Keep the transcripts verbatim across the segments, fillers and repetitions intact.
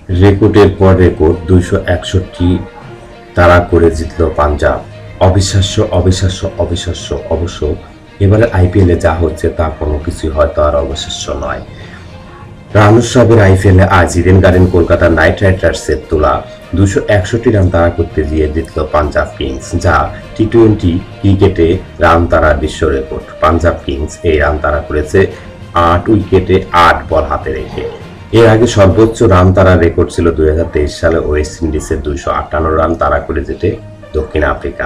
রেকর্ডের পর রেকর্ড দুইশো একষট্টি তারা করে জিতল পাঞ্জাব। অবিশ্বাস্য অবিশ্বাস্য অবিশ্বাস্য। অবশ্য এবারে আইপিএলে যা হচ্ছে তা কোনো কিছুই হয়তো আর অবিশ্বাস্য নয়। রান উৎসবের আইপিএলে আজ ইডেন গার্ডেন কলকাতা নাইট রাইডার্সের তোলা দুশো একষট্টি রান তাড়া করতে গিয়ে জিতল পাঞ্জাব কিংস, যা টি টোয়েন্টি ক্রিকেটে রান তাড়ার বিশ্ব রেকর্ড। পাঞ্জাব কিংস এই রান তাড়া করেছে আট উইকেটে আট বল হাতে রেখে। এর আগে সর্বোচ্চ রান তাড়ার রেকর্ড ছিল দুই হাজার তেইশ সালে ওয়েস্ট ইন্ডিজের দুইশো আটান্ন রান তাড়া করে যেতে দক্ষিণ আফ্রিকা।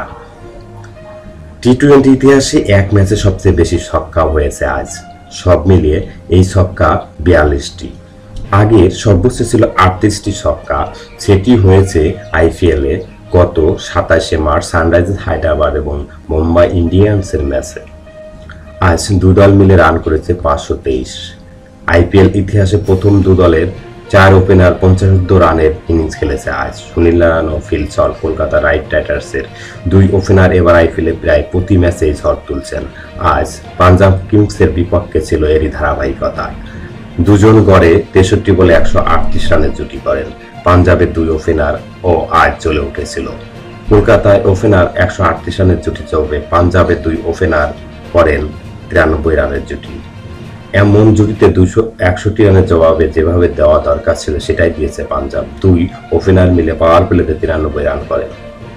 টি টোয়েন্টি ইতিহাসে এক ম্যাচে সবচেয়ে বেশি ছক্কা হয়েছে আজ। সব মিলিয়ে এই ছক্কা বিয়াল্লিশটি। আগের সর্বোচ্চ ছিল আটত্রিশটি ছক্কা, সেটি হয়েছে আইপিএলে গত সাতাশে মার্চ সানরাইজার্স হায়দ্রাবাদ এবং মুম্বাই ইন্ডিয়ান্সের ম্যাচে। আজ দু দল মিলে রান করেছে পাঁচশো তেইশ। আইপিএল ইতিহাসে প্রথম দু দলের চার ওপেনার পঞ্চাশ রানের ইনিংস খেলেছে আজ। সুনীল নারায়ণ ও ফিল সল কলকাতা নাইট রাইডার্সের দুই ওপেনার এবার আইপিএলে প্রায় প্রতি ম্যাচেই ঝড় তুলছেন। আজ পাঞ্জাব কিংসের বিপক্ষে ছিল এরই ধারাবাহিকতা। দুজন গড়ে তেষট্টি বলে একশো আটত্রিশ রানের জুটি করেন। পাঞ্জাবের দুই ওপেনার ও আজ চলে উঠেছিল। কলকাতায় ওপেনার একশো আটত্রিশ রানের জুটি চলবে, পাঞ্জাবের দুই ওপেনার করেন তিরানব্বই রানের জুটি। এমন জুটিতে দুশো একষট্টি রানের জবাবে যেভাবে দেওয়া দরকার ছিল সেটাই দিয়েছে পাঞ্জাব। দুই ওপেনার মিলে পাওয়ার প্লেতে তিরানব্বই রান করেন।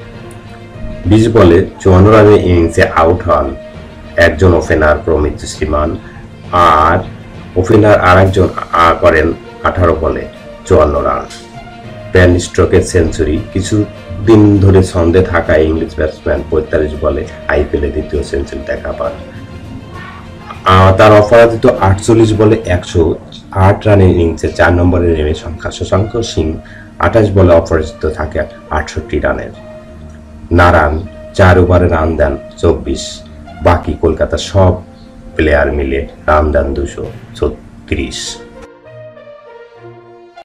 বিশ বলে চুয়ান্ন রানের ইনিংসে আউট হন একজন ওপেনার প্রমিত শ্রীমান, আর ওপেনার আর একজন করেন আঠারো বলে চুয়ান্ন রান। প্যান স্ট্রোকের সেঞ্চুরি। কিছুদিন ধরে ছন্দে থাকা ইংলিশ ব্যাটসম্যান পঁয়তাল্লিশ বলে আইপিএলে দ্বিতীয় সেঞ্চুরি দেখা পান। তার অপরাজিত আটচল্লিশ বলে একশো আট রানের ইনিংসে চার নম্বরে নেমে সংখ্যা শশাঙ্ক সিং আঠাশ বলে অপরাজিত থাকে আটষট্টি রানের। নারায়ণ চার ওভারে রান দেন চব্বিশ। বাকি কলকাতা সব প্লেয়ার মিলে রান দেন দুশো ছত্রিশ।